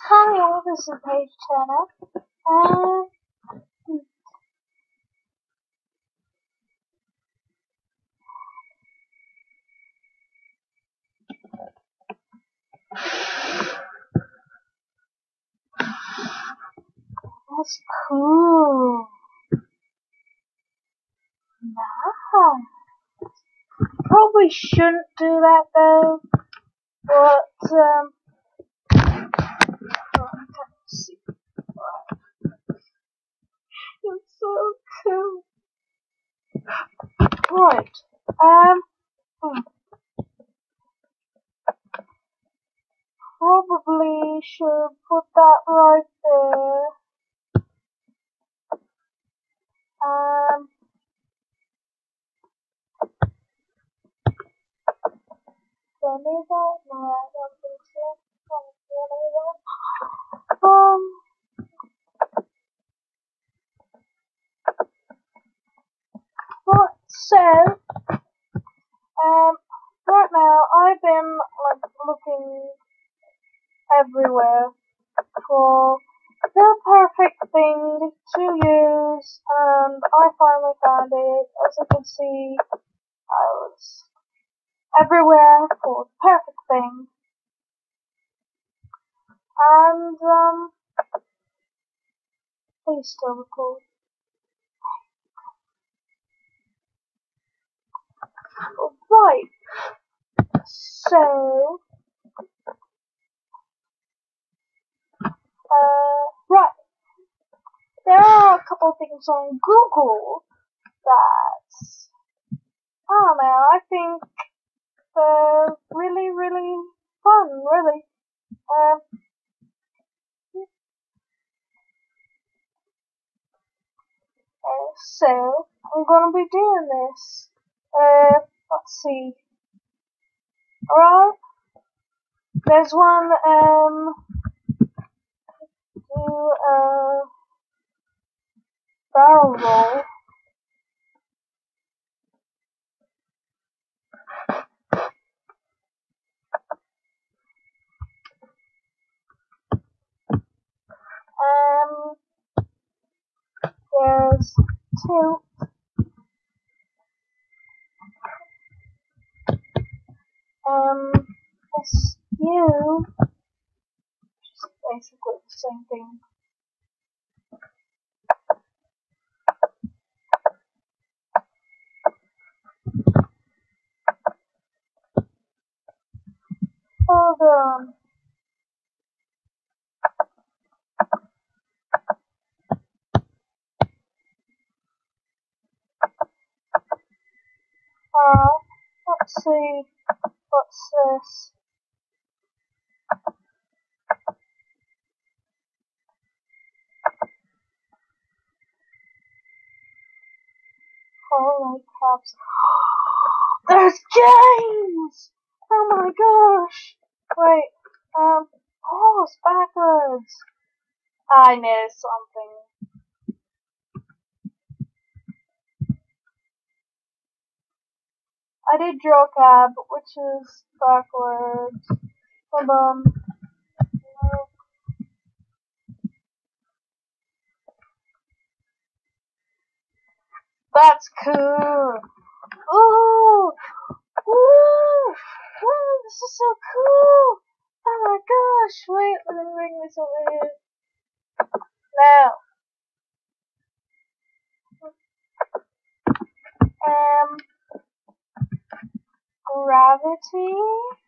Hi all, this is Paige Turner, and that's cool. Nice. Probably shouldn't do that though, but oh, I can't see. It's so cool. Right. Probably should put that right there. Do I need that? No, I don't think so. Do I need that? Right, so, right now I've been looking everywhere for the perfect thing to use, and I finally found it. As you can see, I was everywhere for the perfect thing, and please still record. Right, so right, there are a couple of things on Google that I don't know. I think they're really, really fun. Really. So I'm gonna be doing this. Let's see. Alright. There's one. Do a barrel roll. There's tilt. SU, which is basically the same thing. Hold on. Let's see. What's this? Holy caps. There's games! Oh my gosh! Wait, it's backwards. I missed something. I did draw cab, which is backwards. Hold on. That's cool. Ooh! Ooh! Ooh, this is so cool! Oh my gosh! Wait, let me bring this over here. Now. Gravity.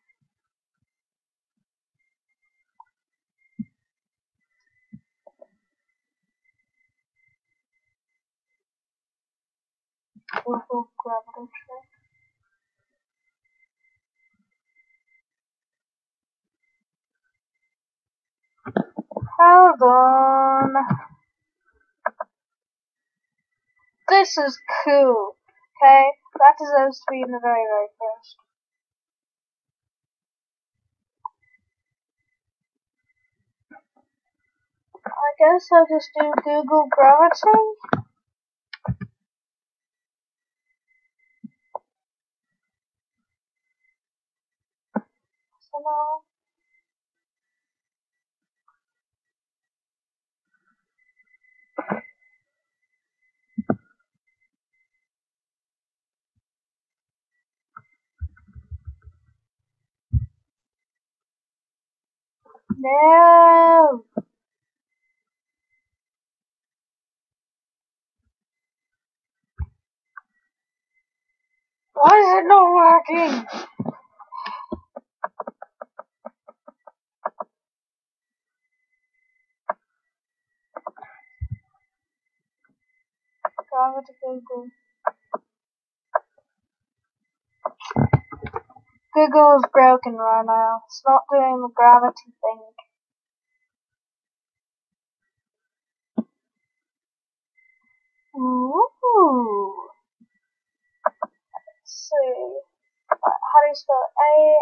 Google gravity trick. Hold on. This is cool. Okay, that deserves to be in the very, very first. I guess I'll just do Google gravity. So now, No! Why is it not working? Gravity Google. Google is broken right now. It's not doing the gravity thing. Ooh. Let's see. How do you spell it?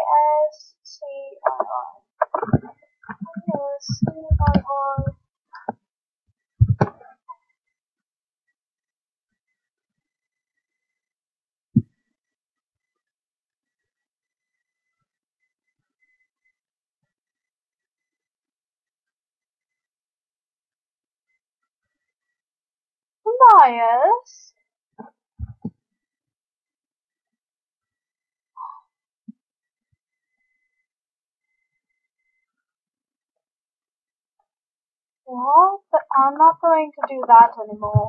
A-S-C-I-R. A-S-C-I-R. Liars. What? But I'm not going to do that anymore.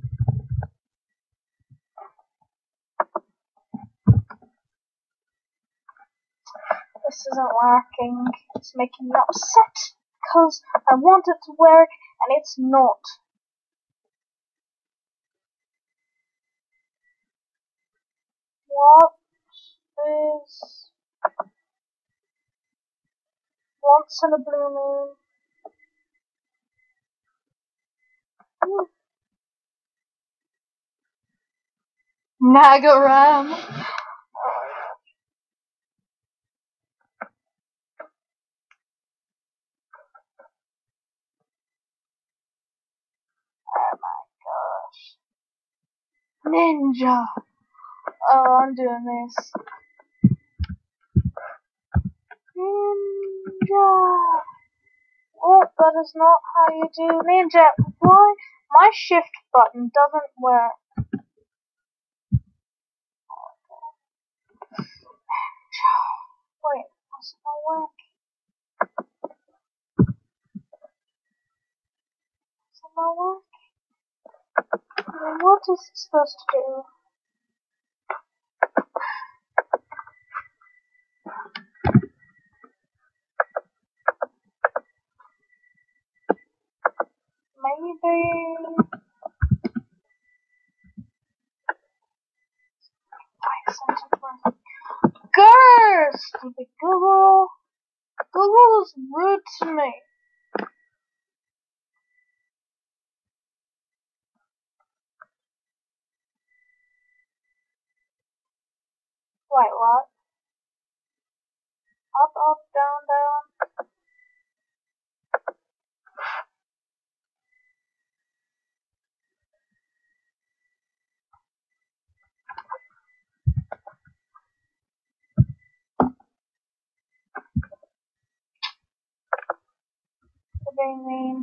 This isn't working. It's making me upset because I want it to work and it's not. What is once in a blue moon? Nagaram. Oh my gosh. Ninja. Oh, I'm doing this. Ninja. Oh, that is not how you do ninja. Why? My shift button doesn't work. Wait, what's my work? What's my work? What is it supposed to do? Maybe. Grrr! Stupid Google. Google is rude to me. Wait, what? Up, up, down, down. What do you mean?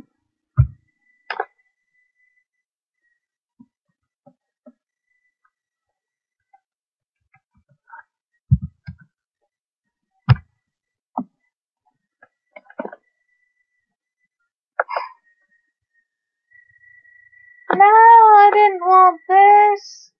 No, I didn't want this.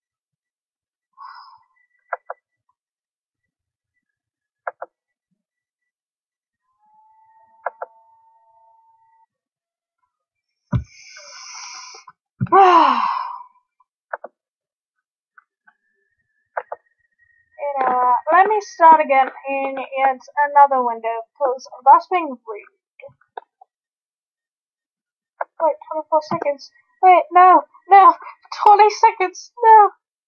Let me start again in yet another window, because that's being rude. Wait, 24 seconds. Wait, no, 20 seconds, no.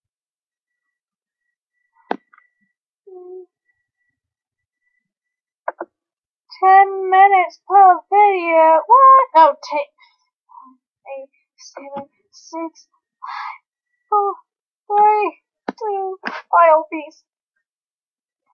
10 minutes per video. What? No, 10. 8, 7, 6, 5, 4, 3, 2. I'll be